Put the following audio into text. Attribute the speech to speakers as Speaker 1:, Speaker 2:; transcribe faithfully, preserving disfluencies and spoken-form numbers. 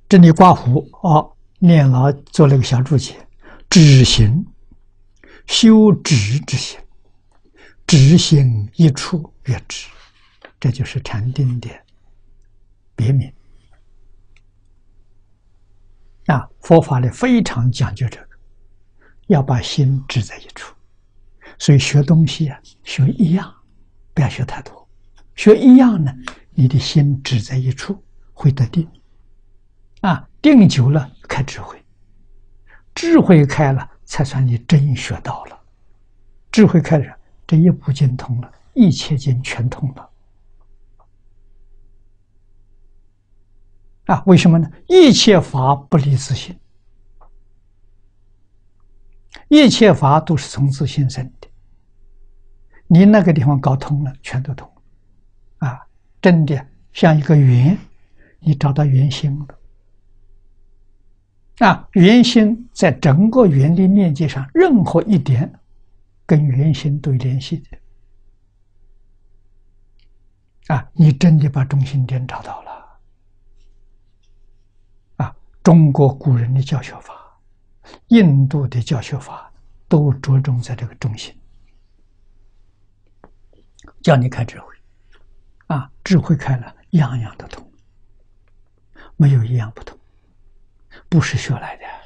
Speaker 1: 这里刮胡哦，念老做了个小注解：止行，修止之行，止行一处曰止，这就是禅定的别名。啊，佛法里非常讲究这个，要把心止在一处。所以学东西啊，学一样，不要学太多。学一样呢，你的心止在一处，会得定。啊，定久了开智慧，智慧开了，才算你真学到了。智慧开了，这一部经通了，一切经全通了。啊，为什么呢？一切法不离自性，一切法都是从自性生的。你那个地方搞通了，全都通了。啊，真的像一个圆，你找到圆心了。啊，圆心在整个圆的面积上，任何一点跟圆心都有联系的。啊，你真的把中心点找到了。啊，中国古人的教学法，印度的教学法，都着重在这个中心，叫你开智慧。啊，智慧开了，样样都通，没有一样不通，不是学来的。